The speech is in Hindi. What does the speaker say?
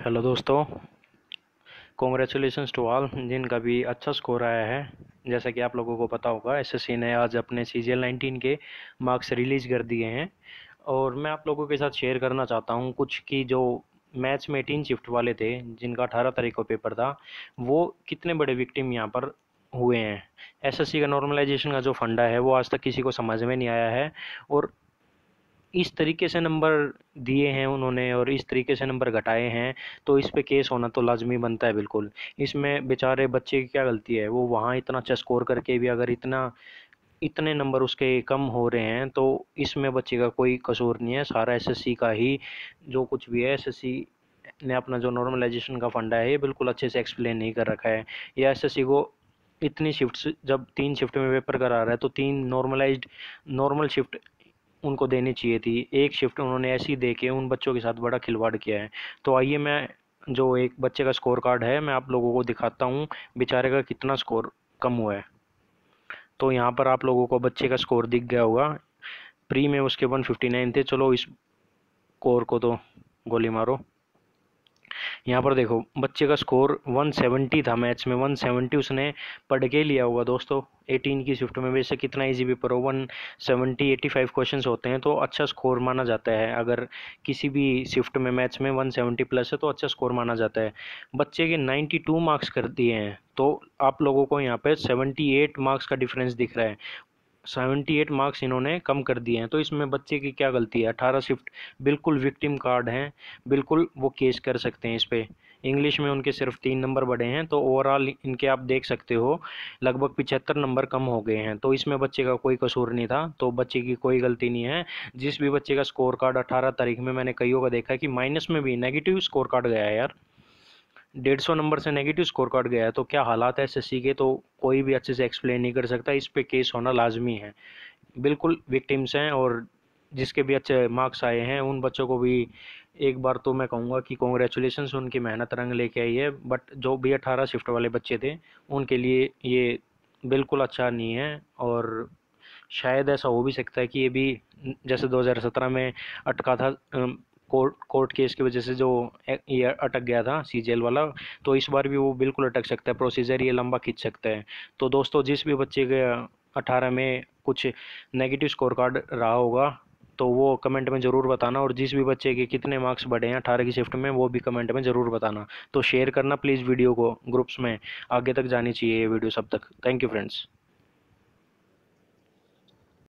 हेलो दोस्तों, कॉन्ग्रेचुलेशंस टू ऑल जिनका भी अच्छा स्कोर आया है। जैसा कि आप लोगों को पता होगा, एसएससी ने आज अपने CGL 19 के मार्क्स रिलीज़ कर दिए हैं और मैं आप लोगों के साथ शेयर करना चाहता हूं कुछ कि जो मैथ्स में 18 शिफ्ट वाले थे जिनका 18 तारीख को पेपर था, वो कितने बड़े विक्टिम यहां पर हुए हैं। एसएससी का नॉर्मलाइजेशन का जो फंडा है वो आज तक किसी को समझ में नहीं आया है और इस तरीके से नंबर दिए हैं उन्होंने और इस तरीके से नंबर घटाए हैं, तो इस पे केस होना तो लाजमी बनता है। बिल्कुल, इसमें बेचारे बच्चे की क्या गलती है, वो वहाँ इतना अच्छा स्कोर करके भी अगर इतने नंबर उसके कम हो रहे हैं तो इसमें बच्चे का कोई कसूर नहीं है। सारा एसएससी का ही जो कुछ भी है, एसएससी ने अपना जो नॉर्मलाइजेशन का फंडा है ये बिल्कुल अच्छे से एक्सप्लेन नहीं कर रखा है। या एसएससी को इतनी शिफ्ट, जब 3 शिफ्ट में पेपर करा रहा है तो 3 नॉर्मल शिफ्ट उनको देनी चाहिए थी। एक शिफ्ट उन्होंने ऐसी दे के उन बच्चों के साथ बड़ा खिलवाड़ किया है। तो आइए, मैं जो एक बच्चे का स्कोर कार्ड है मैं आप लोगों को दिखाता हूँ बेचारे का कितना स्कोर कम हुआ है। तो यहाँ पर आप लोगों को बच्चे का स्कोर दिख गया होगा। प्री में उसके 159 थे। चलो इस स्कोर को तो गोली मारो। यहाँ पर देखो, बच्चे का स्कोर 170 था। मैथ्स में 170 उसने पढ़ के लिया होगा दोस्तों। 18 की शिफ्ट में वैसे कितना इजी पेपर हो, 170 85 क्वेश्चंस होते हैं तो अच्छा स्कोर माना जाता है। अगर किसी भी शिफ्ट में मैथ्स में 170 प्लस है तो अच्छा स्कोर माना जाता है। बच्चे के 92 मार्क्स कर दिए हैं, तो आप लोगों को यहाँ पे 78 मार्क्स का डिफरेंस दिख रहा है। 78 मार्क्स इन्होंने कम कर दिए हैं, तो इसमें बच्चे की क्या गलती है। 18 शिफ्ट बिल्कुल विक्टिम कार्ड हैं, बिल्कुल वो केस कर सकते हैं इस पे। इंग्लिश में उनके सिर्फ 3 नंबर बढ़े हैं, तो ओवरऑल इनके आप देख सकते हो लगभग 75 नंबर कम हो गए हैं। तो इसमें बच्चे का कोई कसूर नहीं था, तो बच्चे की कोई गलती नहीं है। जिस भी बच्चे का स्कोर कार्ड 18 तारीख में, मैंने कईयों का देखा है कि माइनस में भी नेगेटिव स्कोर कार्ड गया है यार। 150 नंबर से नेगेटिव स्कोर कार्ड गया है, तो क्या हालात है एसएससी के, तो कोई भी अच्छे से एक्सप्लेन नहीं कर सकता। इस पे केस होना लाजमी है। बिल्कुल विक्टिम्स हैं, और जिसके भी अच्छे मार्क्स आए हैं उन बच्चों को भी एक बार तो मैं कहूँगा कि कॉन्ग्रेचुलेशंस, उनकी मेहनत रंग लेके आई है। बट जो भी 18 शिफ्ट वाले बच्चे थे उनके लिए ये बिल्कुल अच्छा नहीं है। और शायद ऐसा हो भी सकता है कि ये भी जैसे 2017 में अटका था, कोर्ट केस की वजह से जो ये अटक गया था सीजीएल वाला, तो इस बार भी वो बिल्कुल अटक सकता है। प्रोसीजर ये लंबा खींच सकता है। तो दोस्तों, जिस भी बच्चे के 18 में कुछ नेगेटिव स्कोर कार्ड रहा होगा तो वो कमेंट में ज़रूर बताना, और जिस भी बच्चे के कितने मार्क्स बढ़े हैं 18 की शिफ्ट में वो भी कमेंट में ज़रूर बताना। तो शेयर करना प्लीज़ वीडियो को ग्रुप्स में, आगे तक जानी चाहिए ये वीडियो सब तक। Thank you friends.